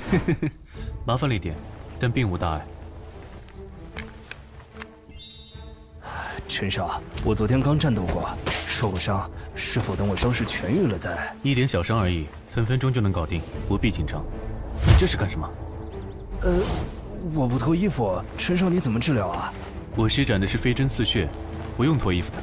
麻烦了一点，但并无大碍。 陈少，我昨天刚战斗过，受过伤，是否等我伤势痊愈了再？ 一点小伤而已，分分钟就能搞定，不必紧张。你这是干什么？ 我不脱衣服，陈少你怎么治疗啊？ 我施展的是飞针刺血，不用脱衣服的。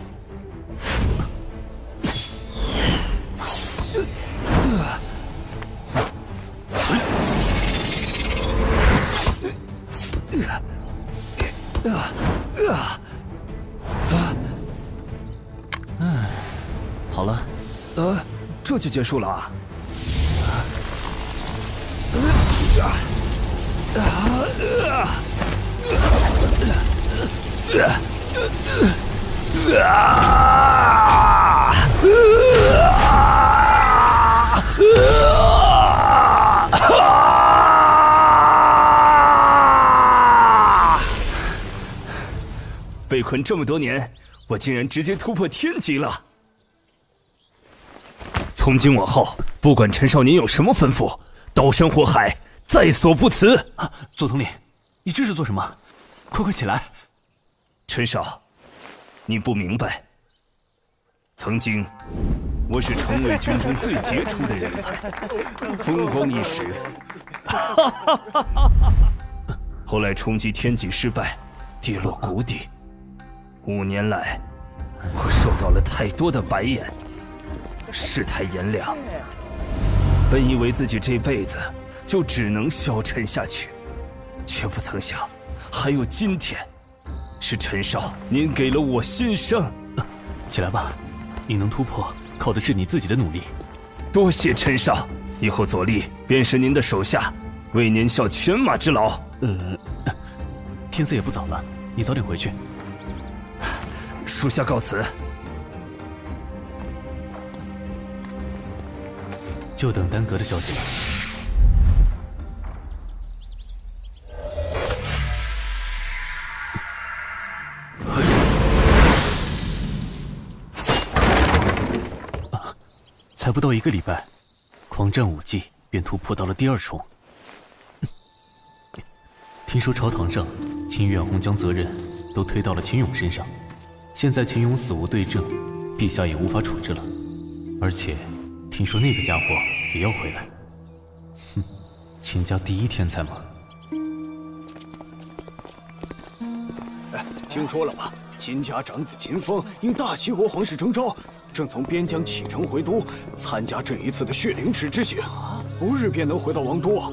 好了， 这就结束了啊？被困这么多年，我竟然直接突破天级了！从今往后，不管陈少您有什么吩咐，刀山火海，在所不辞。 左统领，你这是做什么？快起来！ 陈少，你不明白，曾经我是城卫军中最杰出的人才，风光一时。后来冲击天级失败，跌落谷底。5年来，我受到了太多的白眼，世态炎凉。本以为自己这辈子就只能消沉下去，却不曾想，还有今天。是陈少，您给了我新生。 起来吧，你能突破，靠的是你自己的努力。 多谢陈少，以后左力便是您的手下，为您效犬马之劳。 天色也不早了，你早点回去。 属下告辞。 就等丹阁的消息了。才不到1个礼拜，狂战5季便突破到了第2重。听说朝堂上，秦远红将责任都推到了秦勇身上，现在秦勇死无对证，陛下也无法处置了。而且，听说那个家伙也要回来。哼，秦家第1天才嘛。 听说了吧？秦家长子秦风应大齐国皇室征召，正从边疆启程回都，参加这一次的血灵池之行，不日便能回到王都。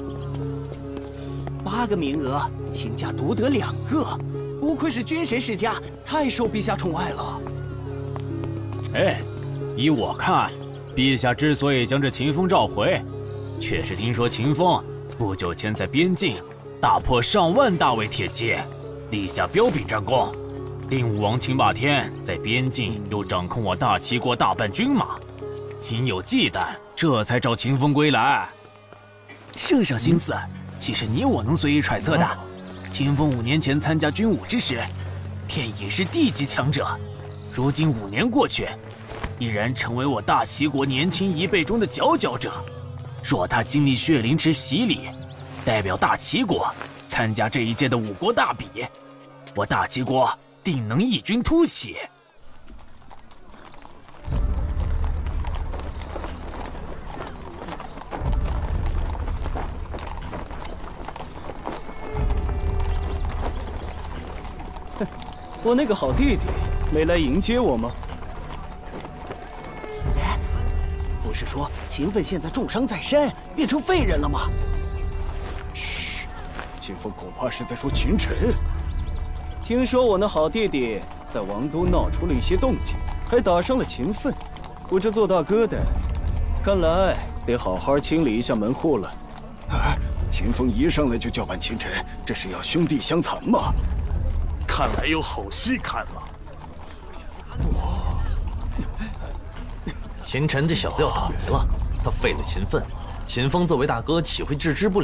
8个名额，秦家独得2个，不愧是军神世家，太受陛下宠爱了。 依我看，陛下之所以将这秦风召回，却是听说秦风不久前在边境大破上万大魏铁骑，立下彪炳战功。定武王秦霸天在边境又掌控我大齐国大半军马，心有忌惮，这才召秦风归来。 圣上心思，岂是你我能随意揣测的？秦风5年前参加军武之时，便已是地级强者，如今5年过去，依然成为我大齐国年轻1辈中的佼佼者。若他经历血灵池洗礼，代表大齐国参加这一届的5国大比，我大齐国定能异军突起。 我那个好弟弟没来迎接我吗？ 不是说秦奋现在重伤在身，变成废人了吗？ 嘘，秦风恐怕是在说秦晨。听说我那好弟弟在王都闹出了一些动静，还打伤了秦奋。我这做大哥的，看来得好好清理一下门户了。啊，秦风一上来就叫板秦晨，这是要兄弟相残吗？ 看来有好戏看了。 秦晨这小子要倒霉了，他废了秦奋，秦风作为大哥岂会置之不理？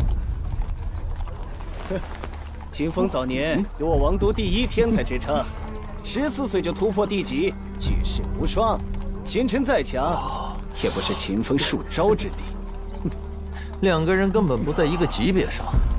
秦风早年有我王都第1天才之称，14岁就突破地级，举世无双。秦晨再强，也不是秦风数招之地。 两个人根本不在一个级别上。